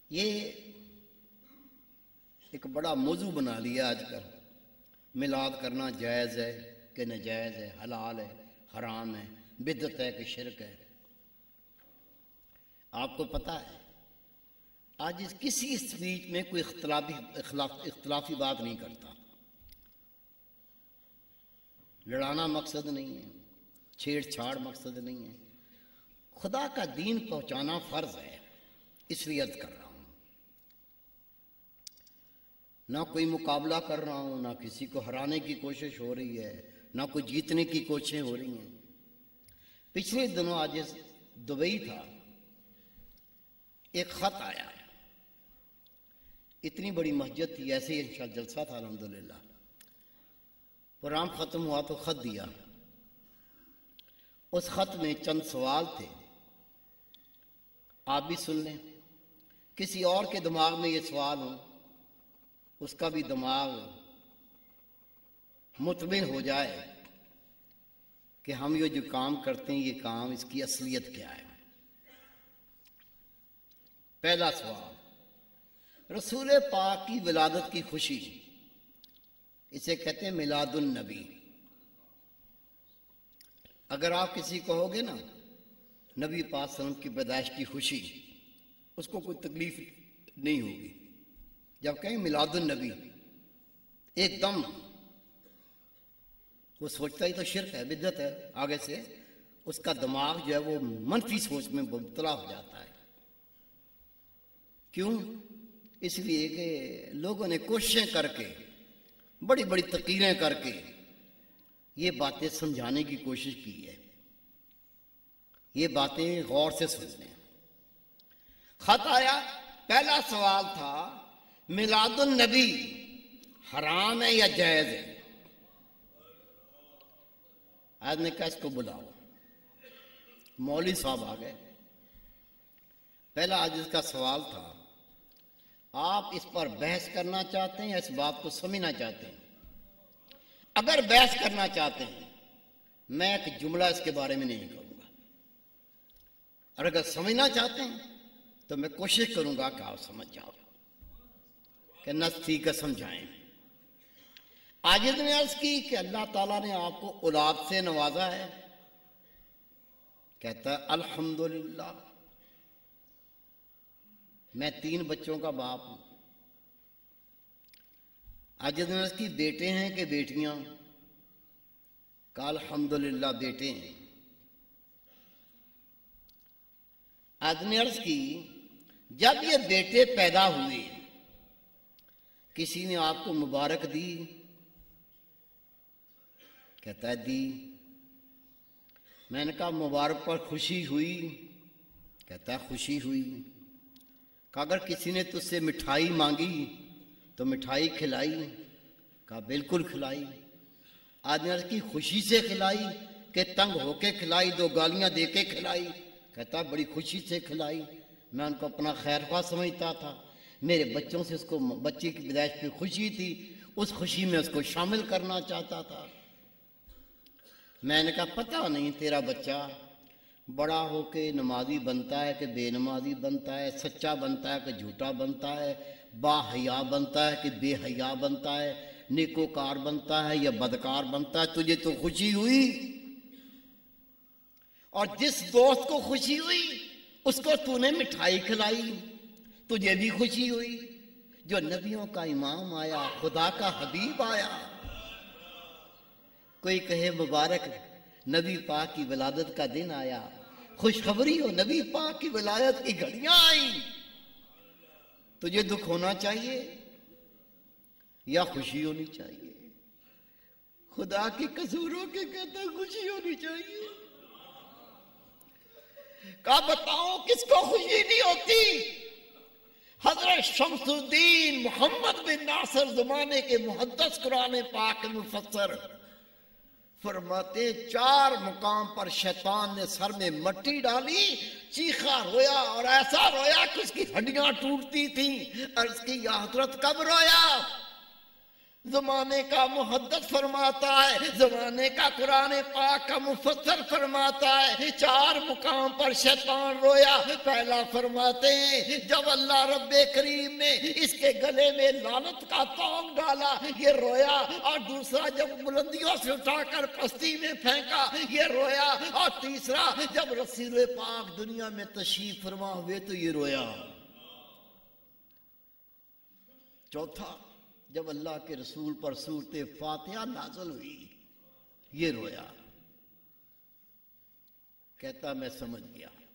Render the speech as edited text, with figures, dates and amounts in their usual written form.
یہ ایک بڑا موضوع بنا لیا آج کل، میلاد کرنا جائز ہے کہ ناجائز ہے، حلال ہے حرام ہے، بدعت ہے کہ شرک ہے۔ آپ کو پتہ ہے آج کسی اسپیچ میں کوئی اختلافی بات نہیں کرتا۔ لڑانا مقصد نہیں ہے، چھیڑ چھاڑ مقصد نہیں ہے، خدا کا دین پہنچانا فرض ہے، اس لیے عرض کر رہا ہوں۔ نہ کوئی مقابلہ کر رہا ہوں، نہ کسی کو ہرانے کی کوشش ہو رہی ہے، نہ کوئی جیتنے کی کوششیں ہو رہی ہیں۔ پچھلے دنوں آج دبئی تھا، ایک خط آیا، اتنی بڑی مسجد تھی، ایسے ہی انشاء جلسہ تھا الحمدللہ، پروگرام ختم ہوا تو خط دیا۔ اس خط میں چند سوال تھے، آپ بھی سن لیں، کسی اور کے دماغ میں یہ سوال ہو، اس کا بھی دماغ مطمئن ہو جائے کہ ہم یہ جو کام کرتے ہیں یہ کام اس کی اصلیت کیا ہے۔ پہلا سوال، رسول پاک کی ولادت کی خوشی، اسے کہتے ہیں میلاد النبی۔ اگر آپ کسی کہو گے نا نبی پاک صلی اللہ علیہ وسلم کی پیدائش کی خوشی، اس کو کوئی تکلیف نہیں ہوگی۔ جب کہیں میلاد النبی، ایک دم وہ سوچتا ہی تو شرک ہے، بدعت ہے، آگے سے اس کا دماغ جو ہے وہ منفی سوچ میں مبتلا ہو جاتا ہے۔ کیوں؟ اس لیے کہ لوگوں نے کوششیں کر کے، بڑی بڑی تقریریں کر کے یہ باتیں سمجھانے کی کوشش کی ہے۔ یہ باتیں غور سے سن لیں۔ خط آیا، پہلا سوال تھا میلاد النبی حرام ہے یا جائز ہے؟ آج نے کہا اس کو بلاؤ، مولوی صاحب آ گئے۔ پہلا آج اس کا سوال تھا، آپ اس پر بحث کرنا چاہتے ہیں یا اس بات کو سمجھنا چاہتے ہیں؟ اگر بحث کرنا چاہتے ہیں میں ایک جملہ اس کے بارے میں نہیں کہوں گا، اور اگر سمجھنا چاہتے ہیں تو میں کوشش کروں گا کہ آپ سمجھ جاؤ، کہ نص ٹھیک ہے سمجھائیں۔ عاجز نے عرض کی کہ اللہ تعالیٰ نے آپ کو اولاد سے نوازا ہے؟ کہتا ہے الحمدللہ، میں 3 بچوں کا باپ ہوں۔ عاجز نے عرض کی بیٹے ہیں کہ بیٹیاں؟ کہا الحمدللہ بیٹے ہیں۔ عاجز نے عرض کی جب یہ بیٹے پیدا ہوئے کسی نے آپ کو مبارک دی؟ کہتا ہے دی۔ میں نے کہا مبارک پر خوشی ہوئی؟ کہتا ہے خوشی ہوئی۔ کہا اگر کسی نے تجھ سے مٹھائی مانگی تو مٹھائی کھلائی؟ کہا بالکل کھلائی۔ آدمی عرض کی خوشی سے کھلائی کہ تنگ ہو کے کھلائی، 2 گالیاں دے کے کھلائی؟ کہتا بڑی خوشی سے کھلائی، میں ان کو اپنا خیر خواہ سمجھتا تھا، میرے بچوں سے اس کو بچے کی پیدائش پہ خوشی تھی، اس خوشی میں اس کو شامل کرنا چاہتا تھا۔ میں نے کہا پتہ نہیں تیرا بچہ بڑا ہو کے نمازی بنتا ہے کہ بے نمازی بنتا ہے، سچا بنتا ہے کہ جھوٹا بنتا ہے، با حیا بنتا ہے کہ بے حیا بنتا ہے، نیکوکار بنتا ہے یا بدکار بنتا ہے، تجھے تو خوشی ہوئی۔ اور جس دوست کو خوشی ہوئی اس کو تو نے مٹھائی کھلائی، تجھے بھی خوشی ہوئی۔ جو نبیوں کا امام آیا، خدا کا حبیب آیا، کوئی کہے مبارک نبی پاک کی ولادت کا دن آیا، خوشخبری ہو نبی پاک کی ولادت کی گھڑیاں آئیں، تجھے دکھ ہونا چاہیے یا خوشی ہونی چاہیے؟ خدا کی قصوروں کے کہتا خوشی ہونی چاہیے۔ کہا بتاؤ کس کو خوشی نہیں ہوتی؟ حضرت شمس الدین محمد بن ناصر زمانے کے محدث قرآن پاک مفسر فرماتے 4 مقام پر شیطان نے سر میں مٹی ڈالی، چیخا رویا اور ایسا رویا کہ اس کی ہڈیاں ٹوٹتی تھیں۔ عرض کی یا حضرت کب رویا؟ زمانے کا محدث فرماتا ہے، زمانے کا قرآن پاک کا مفسر فرماتا ہے، 4 مقام پر شیطان رویا۔ پہلا فرماتے ہیں جب اللہ رب کریم نے اس کے گلے میں لعنت کا تونگ ڈالا یہ رویا، اور دوسرا جب بلندیوں سے اٹھا کر پستی میں پھینکا یہ رویا، اور تیسرا جب رسول پاک دنیا میں تشریف فرما ہوئے تو یہ رویا، چوتھا جب اللہ کے رسول پر سورت فاتحہ نازل ہوئی یہ رویا۔ کہتا میں سمجھ گیا